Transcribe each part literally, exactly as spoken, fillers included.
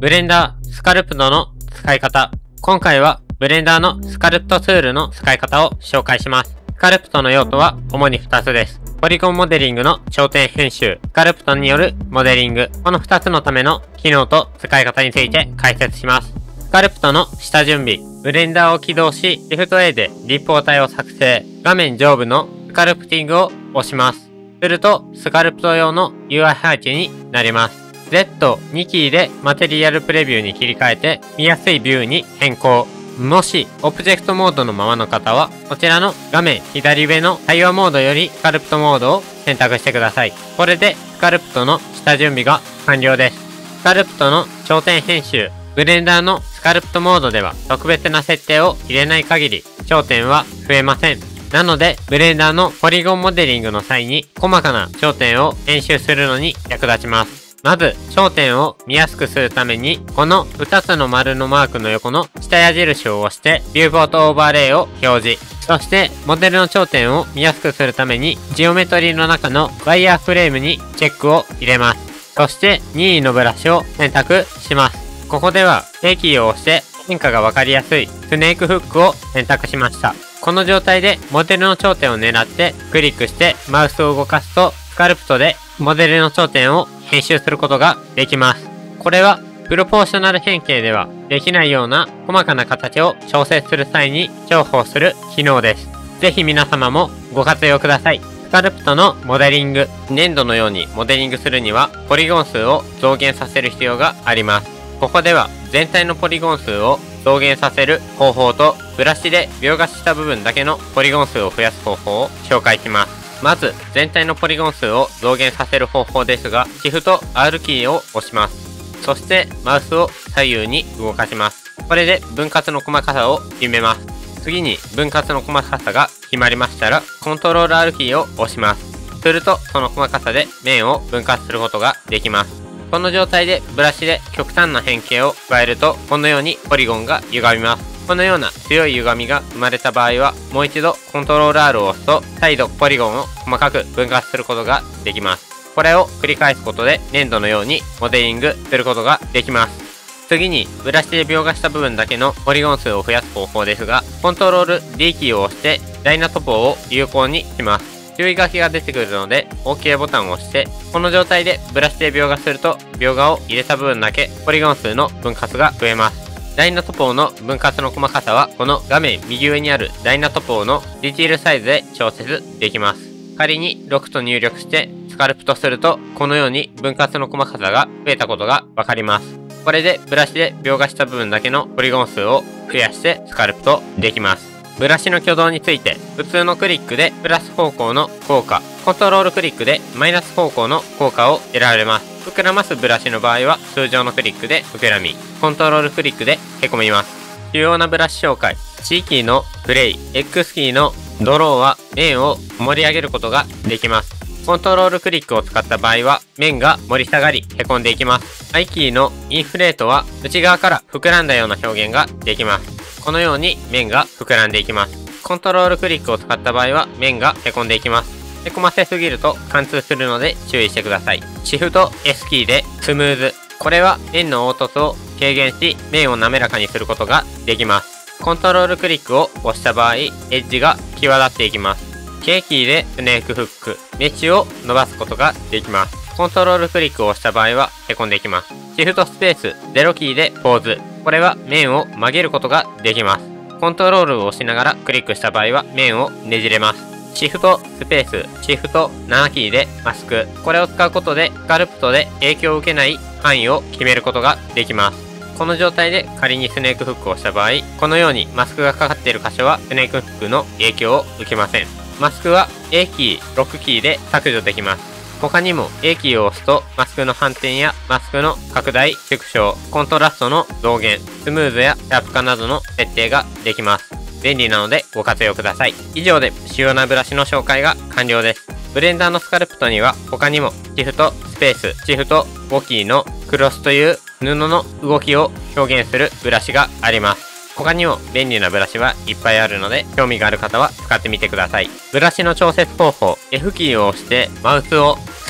ブレンダー、スカルプトの使い方。今回はブレンダーのスカルプトツールの使い方を紹介します。スカルプトの用途は主にふたつです。ポリゴンモデリングの頂点編集、スカルプトによるモデリング。このふたつのための機能と使い方について解説します。スカルプトの下準備。ブレンダーを起動し、シフト エー で立方体を作成。画面上部のスカルプティングを押します。すると、スカルプト用の ユーアイ 背景になります。ゼットに キーでマテリアルプレビューに切り替えて、見やすいビューに変更。もし、オブジェクトモードのままの方は、こちらの画面左上の対話モードよりスカルプトモードを選択してください。これで、スカルプトの下準備が完了です。スカルプトの頂点編集。ブレンダーのスカルプトモードでは、特別な設定を入れない限り、頂点は増えません。なので、ブレンダーのポリゴンモデリングの際に、細かな頂点を編集するのに役立ちます。まず、頂点を見やすくするために、このふたつの丸のマークの横の下矢印を押して、ビューポートオーバーレイを表示。そして、モデルの頂点を見やすくするために、ジオメトリーの中のワイヤーフレームにチェックを入れます。そして、任意のブラシを選択します。ここでは、Aキーを押して、変化がわかりやすいスネークフックを選択しました。この状態で、モデルの頂点を狙って、クリックしてマウスを動かすと、スカルプトでモデルの頂点を編集することができます。これは、プロポーショナル変形ではできないような細かな形を調整する際に重宝する機能です。ぜひ皆様もご活用ください。スカルプトのモデリング。粘土のようにモデリングするには、ポリゴン数を増減させる必要があります。ここでは、全体のポリゴン数を増減させる方法と、ブラシで描画した部分だけのポリゴン数を増やす方法を紹介します。まず、全体のポリゴン数を増減させる方法ですが、シフト アール キーを押します。そして、マウスを左右に動かします。これで分割の細かさを決めます。次に、分割の細かさが決まりましたら、コントロール アール キーを押します。すると、その細かさで面を分割することができます。この状態でブラシで極端な変形を加えると、このようにポリゴンが歪みます。このような強い歪みが生まれた場合は、もう一度コントロール アール を押すと、再度ポリゴンを細かく分割することができます。これを繰り返すことで、粘土のようにモデリングすることができます。次に、ブラシで描画した部分だけのポリゴン数を増やす方法ですが、コントロール ディー キーを押して、ダイナトポを有効にします。注意書きが出てくるので、OK ボタンを押して、この状態でブラシで描画すると、描画を入れた部分だけ、ポリゴン数の分割が増えます。ダイナトポーの分割の細かさは、この画面右上にあるダイナトポーのディティールサイズで調節できます。仮にろくと入力してスカルプトすると、このように分割の細かさが増えたことがわかります。これでブラシで描画した部分だけのポリゴン数を増やしてスカルプトできます。ブラシの挙動について、普通のクリックでプラス方向の効果、コントロールクリックでマイナス方向の効果を得られます。膨らますブラシの場合は、通常のクリックで膨らみ、コントロールクリックでへこみます。主要なブラシ紹介。C キーのプレイ、X キーのドローは面を盛り上げることができます。コントロールクリックを使った場合は、面が盛り下がり、へこんでいきます。I キーのインフレートは、内側から膨らんだような表現ができます。このように面が膨らんでいきます。コントロールクリックを使った場合は、面がへこんでいきます。へこませすぎると貫通するので注意してください。シフト エス キーでスムーズ。これは面の凹凸を軽減し、面を滑らかにすることができます。コントロールクリックを押した場合、エッジが際立っていきます。K キーでスネークフック。メッシュを伸ばすことができます。コントロールクリックを押した場合はへこんでいきます。シフトスペースゼロキーでポーズ。これは面を曲げることができます。コントロールを押しながらクリックした場合は面をねじれます。シフトスペース、シフトななキーでマスク。これを使うことで、スカルプトで影響を受けない範囲を決めることができます。この状態で仮にスネークフックをした場合、このようにマスクがかかっている箇所はスネークフックの影響を受けません。マスクは A キー、ロックキーで削除できます。他にも A キーを押すとマスクの反転やマスクの拡大、縮小、コントラストの増減、スムーズやシャープ化などの設定ができます。便利なのでご活用ください。以上で主要なブラシの紹介が完了です。ブレンダーのスカルプトには他にもシフト、スペース、シフト、ごキーのクロスという布の動きを表現するブラシがあります。他にも便利なブラシはいっぱいあるので、興味がある方は使ってみてください。ブラシの調節方法、エフ キーを押してマウスを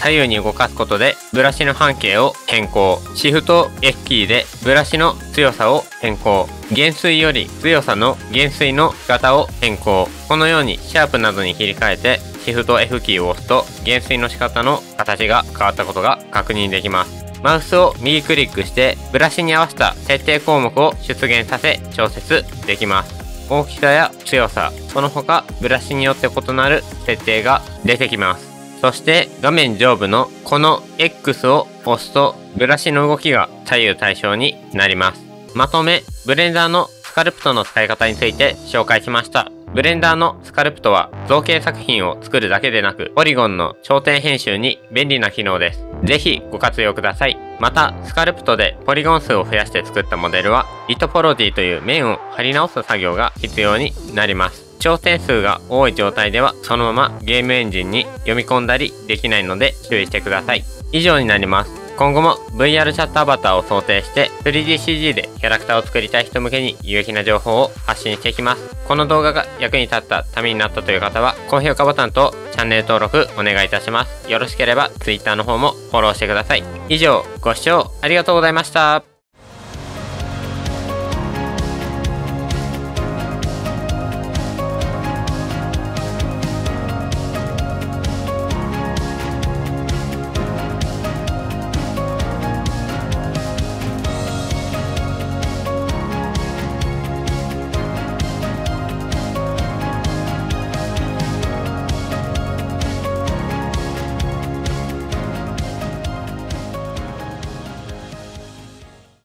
左右に動かすことでブラシの半径を変更。シフト F キーでブラシの強さを変更。減衰より強さの減衰の仕方を変更。このようにシャープなどに切り替えてシフト F キーを押すと減衰の仕方の形が変わったことが確認できます。マウスを右クリックしてブラシに合わせた設定項目を出現させ調節できます。大きさや強さ、その他ブラシによって異なる設定が出てきます。そして画面上部のこの X を押すとブラシの動きが左右対称になります。まとめ、ブレンダーのスカルプトの使い方について紹介しました。ブレンダーのスカルプトは造形作品を作るだけでなく、ポリゴンの頂点編集に便利な機能です。ぜひご活用ください。また、スカルプトでポリゴン数を増やして作ったモデルは、リトポロジーという面を貼り直す作業が必要になります。頂点数が多い状態では、そのままゲームエンジンに読み込んだりできないので注意してください。以上になります。今後も ブイアール チャットアバターを想定して スリーディーシージー でキャラクターを作りたい人向けに有益な情報を発信していきます。この動画が役に立ったためになったという方は高評価ボタンとチャンネル登録お願いいたします。よろしければ Twitter の方もフォローしてください。以上、ご視聴ありがとうございました。